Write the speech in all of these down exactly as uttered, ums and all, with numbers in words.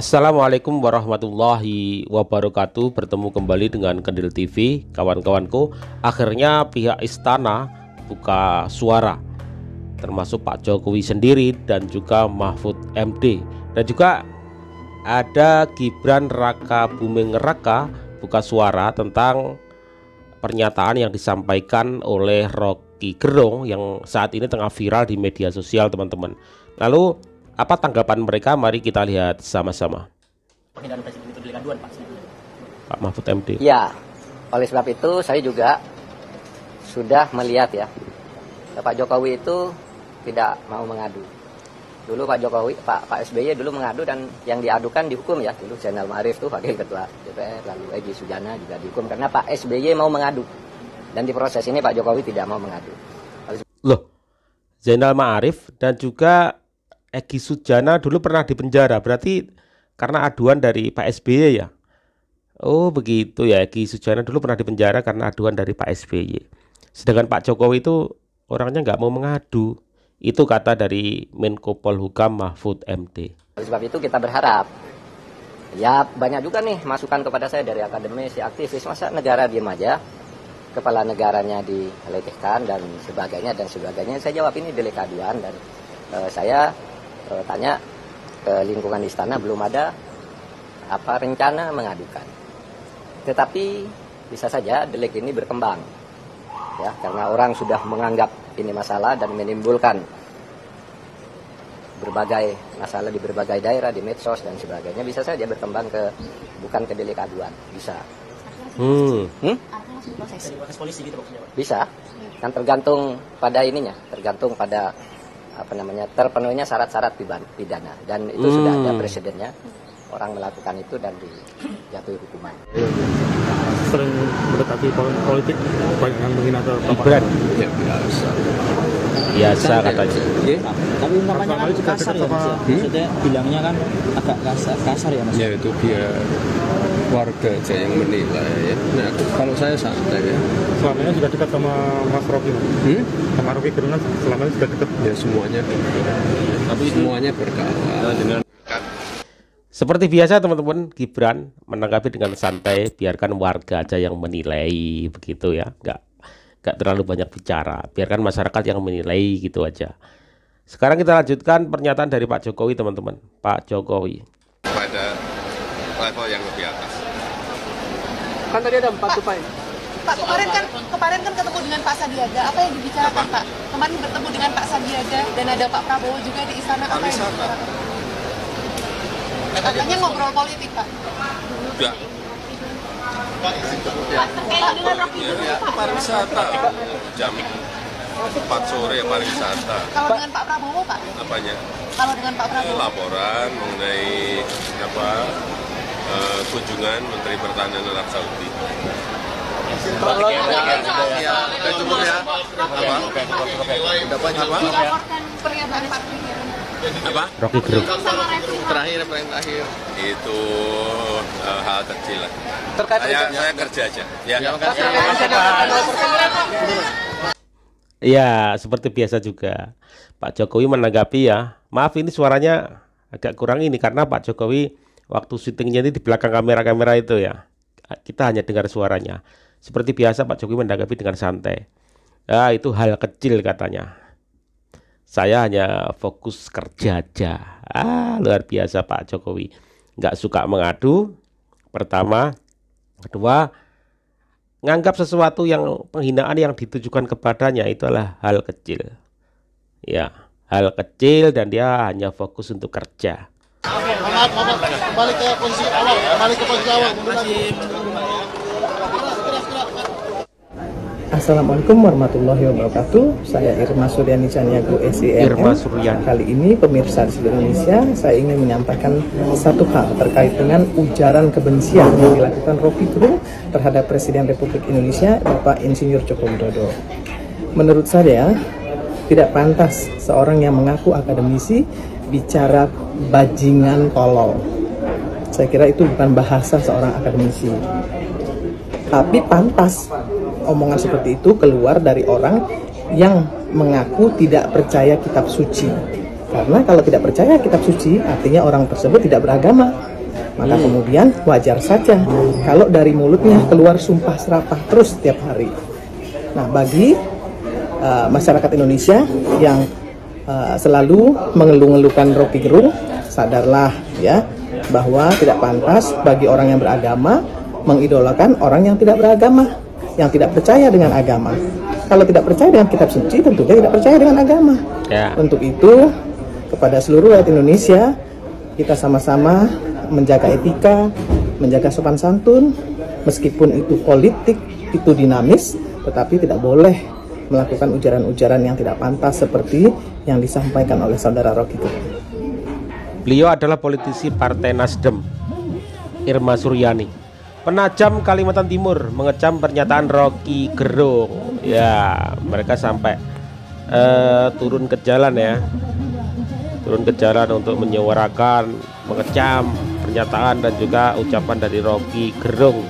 Assalamualaikum warahmatullahi wabarakatuh. Bertemu kembali dengan Kendil T V, kawan-kawanku. Akhirnya pihak istana buka suara, termasuk Pak Jokowi sendiri dan juga Mahfud M D, dan juga ada Gibran Raka Buming Raka buka suara tentang pernyataan yang disampaikan oleh Rocky Gerung yang saat ini tengah viral di media sosial, teman-teman. Lalu apa tanggapan mereka? Mari kita lihat sama-sama. Pak Mahfud M D. Ya, oleh sebab itu saya juga sudah melihat ya, Pak Jokowi itu tidak mau mengadu. Dulu Pak Jokowi, Pak Pak S B Y dulu mengadu dan yang diadukan dihukum ya. Dulu Zainal Ma'arif tuh Wakil Ketua D P R, lalu Egy Sujana juga dihukum karena Pak S B Y mau mengadu. Dan di proses ini Pak Jokowi tidak mau mengadu. Loh, Zainal Ma'arif dan juga Egy Sujana dulu pernah dipenjara, berarti karena aduan dari Pak S B Y ya? Oh begitu ya, Egy Sujana dulu pernah dipenjara karena aduan dari Pak S B Y. Sedangkan Pak Jokowi itu orangnya nggak mau mengadu. Itu kata dari Menko Polhukam Mahfud M D. Oleh sebab itu kita berharap, ya banyak juga nih masukan kepada saya dari akademisi, aktivis, masa negara diam aja, kepala negaranya dilecehkan dan sebagainya dan sebagainya. Saya jawab ini delik aduan dan uh, saya uh, tanya ke lingkungan istana, belum ada apa rencana mengadukan. Tetapi bisa saja delik ini berkembang, ya karena orang sudah menganggap ini masalah dan menimbulkan berbagai masalah di berbagai daerah, di medsos dan sebagainya, bisa saja berkembang ke bukan ke delik aduan, bisa. Hmm. Hmm? Bisa, kan tergantung pada ininya, tergantung pada apa namanya terpenuhinya syarat-syarat pidana dan itu hmm. sudah ada presidennya, orang melakukan itu dan dijatuhi hukuman. Sering mendekati politik, banyak yang menghina ke Gibran. Ya biasa. Biasa katanya. Ya, tapi namanya kan kasar ya Mas ya. Maksudnya bilangnya kan agak kasar, kasar ya Mas. Ya itu biar warga aja yang menilai ya. Nah, kalau saya santai ya. Selama ini sudah dekat sama Mas Rocky. Hmm? Sama Rocky Gerung selama ini sudah dekat. Ya semuanya. Tapi semuanya berkawan dengan. Seperti biasa teman-teman, Gibran menanggapi dengan santai, biarkan warga aja yang menilai, begitu ya, nggak nggak terlalu banyak bicara, biarkan masyarakat yang menilai gitu aja. Sekarang kita lanjutkan pernyataan dari Pak Jokowi, teman-teman. Pak Jokowi pada level yang lebih atas. Kan tadi ada empat tuh Pak. Pak, kemarin kan kemarin kan ketemu dengan Pak Sandiaga, apa yang dibicarakan Pak? Kemarin bertemu dengan Pak Sandiaga dan ada Pak Prabowo juga di istana, apa yang dibicarakan? Katanya ngobrol politik Pak. Udah. Ya, pariwisata jam empat sore ya pariwisata. Kalau dengan Pak Prabowo Pak? Apanya? Kalau dengan Pak Prabowo? Laporan mengenai apa uh, kunjungan Menteri Pertahanan Arab Saudi. Ya, udah cukup ya. Apa? Udah banyak apa? Dilaporkan pernyataan Pak Jokowi. Apa? Rocky Gerung. Terakhir, apa yang terakhir? Itu uh, hal kecil lah. Terkait Saya, saya kerja aja. Ya. Ya, makasih. Makasih Pak. Ya, seperti biasa juga Pak Jokowi menanggapi ya. Maaf ini suaranya agak kurang ini karena Pak Jokowi waktu syutingnya ini di belakang kamera-kamera itu ya. Kita hanya dengar suaranya. Seperti biasa Pak Jokowi menanggapi dengan santai. Ya, itu hal kecil katanya. Saya hanya fokus kerja aja. Ah, luar biasa Pak Jokowi. Nggak suka mengadu. Pertama, kedua, nganggap sesuatu yang penghinaan yang ditujukan kepadanya itu adalah hal kecil. Ya, hal kecil dan dia hanya fokus untuk kerja. Oke, maaf, maaf. Kembali ke posisi awal. Kembali ke posisi awal. Assalamualaikum warahmatullahi wabarakatuh. Saya Irma Suryani Caniago S I M. Irma Suryani. Kali ini pemirsa di seluruh Indonesia, saya ingin menyampaikan satu hal terkait dengan ujaran kebencian yang dilakukan Rocky Gerung terhadap Presiden Republik Indonesia Bapak Insinyur Joko Widodo. Menurut saya tidak pantas seorang yang mengaku akademisi bicara bajingan tolol. Saya kira itu bukan bahasa seorang akademisi. Tapi pantas omongan seperti itu keluar dari orang yang mengaku tidak percaya kitab suci. Karena kalau tidak percaya kitab suci, artinya orang tersebut tidak beragama. Maka kemudian wajar saja kalau dari mulutnya keluar sumpah serapah terus setiap hari. Nah, bagi uh, masyarakat Indonesia yang uh, selalu mengeluh-ngeluhkan Rocky Gerung, sadarlah ya bahwa tidak pantas bagi orang yang beragama mengidolakan orang yang tidak beragama, yang tidak percaya dengan agama. Kalau tidak percaya dengan kitab suci, tentunya tidak percaya dengan agama. Ya. Untuk itu, kepada seluruh rakyat Indonesia, kita sama-sama menjaga etika, menjaga sopan santun, meskipun itu politik, itu dinamis, tetapi tidak boleh melakukan ujaran-ujaran yang tidak pantas seperti yang disampaikan oleh saudara Rocky Gerung. Beliau adalah politisi Partai Nasdem, Irma Suryani. Penajam Kalimantan Timur mengecam pernyataan Rocky Gerung. Ya, mereka sampai uh, turun ke jalan ya, turun ke jalan untuk menyuarakan, mengecam pernyataan dan juga ucapan dari Rocky Gerung.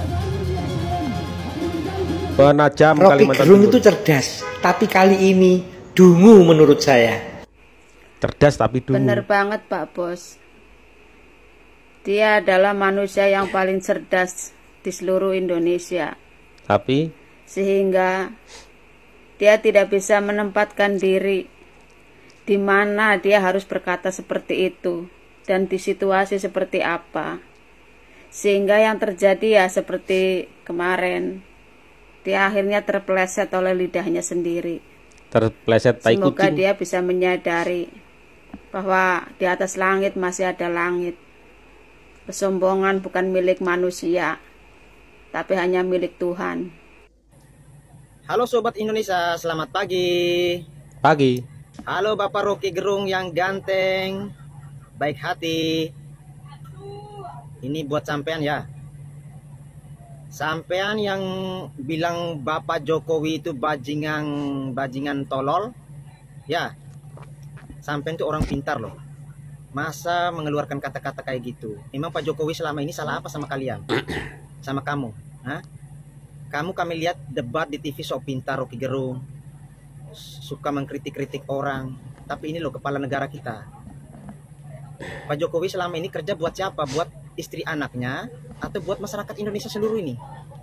Penajam Rocky Kalimantan Gerung Timur itu cerdas, tapi kali ini dungu menurut saya. Cerdas tapi dungu. Bener banget Pak Bos. Dia adalah manusia yang paling cerdas di seluruh Indonesia. Tapi sehingga dia tidak bisa menempatkan diri di mana dia harus berkata seperti itu dan di situasi seperti apa. Sehingga yang terjadi ya seperti kemarin. Dia akhirnya terpeleset oleh lidahnya sendiri. Terpeleset tai kucing. Semoga dia bisa menyadari bahwa di atas langit masih ada langit. Kesombongan bukan milik manusia, tapi hanya milik Tuhan. Halo Sobat Indonesia, selamat pagi. Pagi. Halo Bapak Rocky Gerung yang ganteng, baik hati. Ini buat sampean ya. Sampean yang bilang Bapak Jokowi itu bajingan bajingan tolol, ya. Sampean itu orang pintar loh. Masa mengeluarkan kata-kata kayak gitu? Memang Pak Jokowi selama ini salah apa sama kalian? Sama kamu? Hah? Kamu kami lihat debat di T V sok pintar Rocky Gerung, suka mengkritik-kritik orang. Tapi ini loh kepala negara kita. Pak Jokowi selama ini kerja buat siapa? Buat istri anaknya atau buat masyarakat Indonesia seluruh ini?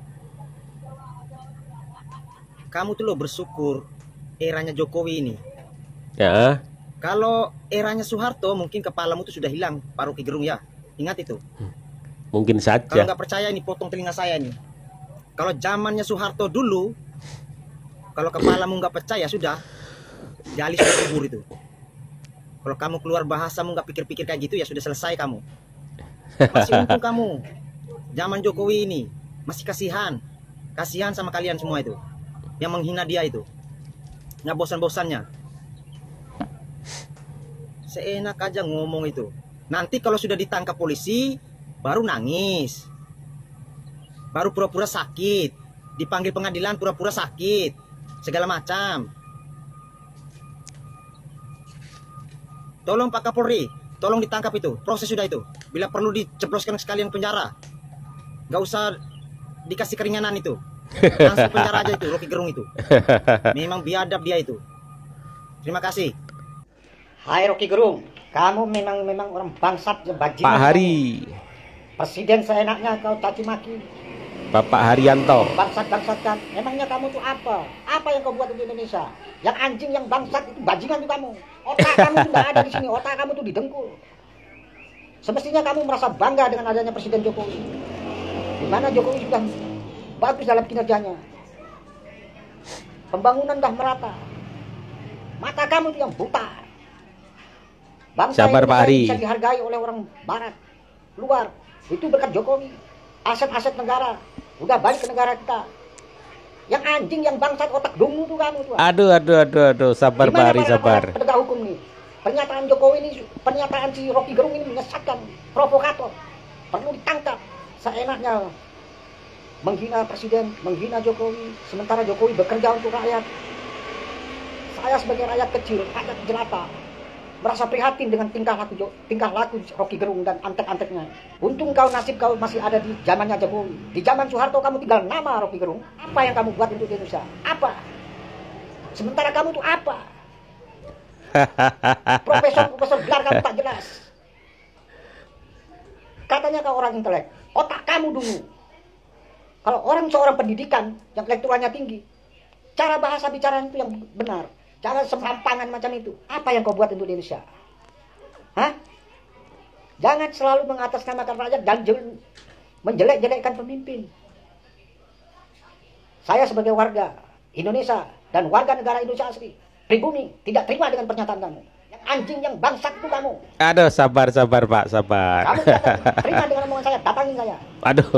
Kamu tuh loh bersyukur eranya Jokowi ini. Ya. Kalau eranya Soeharto mungkin kepalamu tuh sudah hilang, Pak Rocky Gerung ya. Ingat itu. Mungkin saja. Kalau nggak percaya ini potong telinga saya nih. Kalau zamannya Soeharto dulu, kalau kepalamu nggak percaya sudah, gali sudah kubur itu. Kalau kamu keluar bahasamu nggak pikir-pikir kayak gitu ya sudah selesai kamu. Masih untung kamu. Zaman Jokowi ini masih kasihan, kasihan sama kalian semua itu, yang menghina dia itu, nggak bosan-bosannya. Seenak aja ngomong itu. Nanti kalau sudah ditangkap polisi, baru nangis, baru pura-pura sakit, dipanggil pengadilan pura-pura sakit, segala macam. Tolong Pak Kapolri, tolong ditangkap itu, proses sudah itu. Bila perlu diceploskan sekalian penjara, nggak usah dikasih keringanan itu, langsung penjara aja itu Rocky Gerung itu. Memang biadab dia itu. Terima kasih. Hai Rocky Gerung, kamu memang memang orang bangsat bajingan. Pak Hari. Presiden seenaknya kau caci maki. Bapak Haryanto. Bangsat-bangsat kan. Emangnya kamu tuh apa? Apa yang kau buat di Indonesia? Yang anjing, yang bangsat itu bajingan tuh kamu. Otak kamu tuh nggak ada di sini. Otak kamu tuh di Dengkul. Semestinya kamu merasa bangga dengan adanya Presiden Jokowi. Di mana Jokowi sudah bagus dalam kinerjanya. Pembangunan dah merata. Mata kamu tuh yang buta. Bangsa Sabar Pak Hari. Bisa dihargai oleh orang barat, luar. Itu berkat Jokowi. Aset-aset negara udah balik ke negara kita. Yang anjing, yang bangsat, otak dungu tuh kamu tuh. Aduh, aduh, aduh, aduh. Sabar Pak Hari, sabar. Penegak hukum nih. Pernyataan Jokowi ini, pernyataan si Rocky Gerung ini menyesatkan, provokator. Perlu ditangkap. Seenaknya menghina presiden, menghina Jokowi. Sementara Jokowi bekerja untuk rakyat. Saya sebagai rakyat kecil, rakyat jelata, merasa prihatin dengan tingkah laku tingkah laku Rocky Gerung dan antek-anteknya. Untung kau nasib kau masih ada di zamannya Jokowi. Di zaman Soeharto kamu tinggal nama Rocky Gerung. Apa yang kamu buat untuk Indonesia? Apa? Sementara kamu tuh apa? Profesor-profesor gelar kamu tak jelas. katanya kau orang intelek. Otak kamu dulu. Kalau orang seorang pendidikan yang intelektualnya tinggi, cara bahasa bicara itu yang benar. Jangan semampangan macam itu. Apa yang kau buat untuk Indonesia? Hah? Jangan selalu mengatasnamakan rakyat dan menjelek-jelekkan pemimpin. Saya sebagai warga Indonesia dan warga negara Indonesia asli, pribumi, tidak terima dengan pernyataan kamu. Yang anjing, yang bangsat itu kamu. Aduh, sabar, sabar Pak, sabar. Kamu tidak terima dengan omongan saya, datangin saya. Aduh.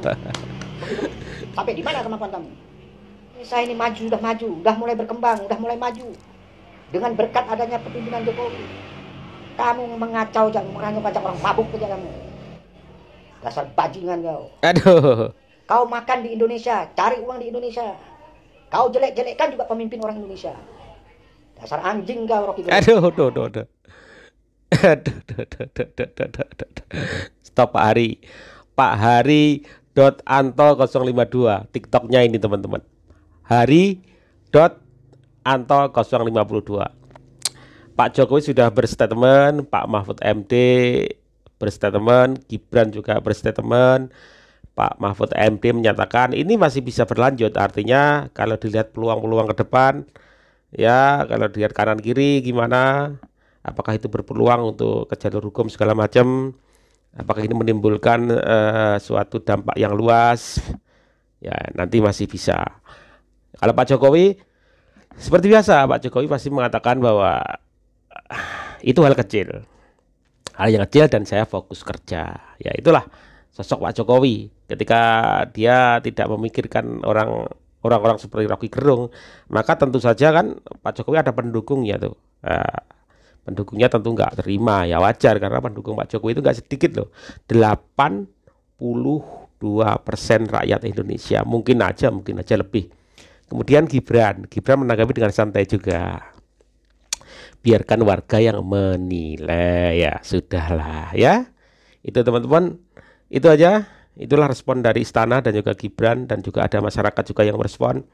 Sampai di mana kemampuan kamu? Saya ini maju, udah maju, udah mulai berkembang, udah mulai maju. Dengan berkat adanya kepemimpinan Jokowi. Kamu mengacau, jangan mengacau pajak orang mabuk saja kamu. Dasar bajingan kau. Aduh. Kau makan di Indonesia, cari uang di Indonesia. Kau jelek-jelekkan juga pemimpin orang Indonesia. Dasar anjing kau, Rocky Gerung. Aduh, aduh, aduh, aduh. Aduh, aduh, aduh, aduh, aduh, aduh, aduh. Stop Pak Hari. Pak Hari dot Anto nol lima dua. TikToknya ini teman-teman. Hari dot Anto nol lima dua. Pak Jokowi sudah berstatement, Pak Mahfud M D berstatement, Gibran juga berstatement. Pak Mahfud M D menyatakan ini masih bisa berlanjut, artinya kalau dilihat peluang-peluang ke depan, ya kalau dilihat kanan kiri gimana, apakah itu berpeluang untuk ke jalur hukum segala macam, apakah ini menimbulkan uh, suatu dampak yang luas, ya nanti masih bisa. Kalau Pak Jokowi seperti biasa, Pak Jokowi pasti mengatakan bahwa uh, itu hal kecil, hal yang kecil dan saya fokus kerja, ya itulah sosok Pak Jokowi ketika dia tidak memikirkan orang orang-orang seperti Rocky Gerung, maka tentu saja kan Pak Jokowi ada pendukungnya tuh. Nah, pendukungnya tentu nggak terima, ya wajar karena pendukung Pak Jokowi itu nggak sedikit loh, delapan puluh dua persen rakyat Indonesia, mungkin aja mungkin aja lebih. Kemudian Gibran, Gibran menanggapi dengan santai juga. Biarkan warga yang menilai, ya sudahlah ya. Itu teman-teman. Itu aja, itulah respon dari Istana dan juga Gibran, dan juga ada masyarakat juga yang merespon.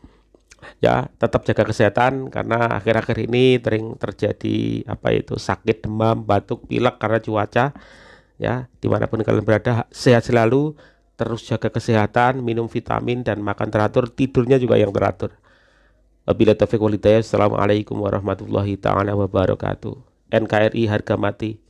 Ya, tetap jaga kesehatan karena akhir-akhir ini sering terjadi apa itu sakit, demam, batuk, pilek karena cuaca. Ya, dimanapun kalian berada, sehat selalu, terus jaga kesehatan, minum vitamin dan makan teratur, tidurnya juga yang teratur. Wabillahi taufiq wal hidayah. Assalamualaikum warahmatullahi taala wabarakatuh. N K R I harga mati.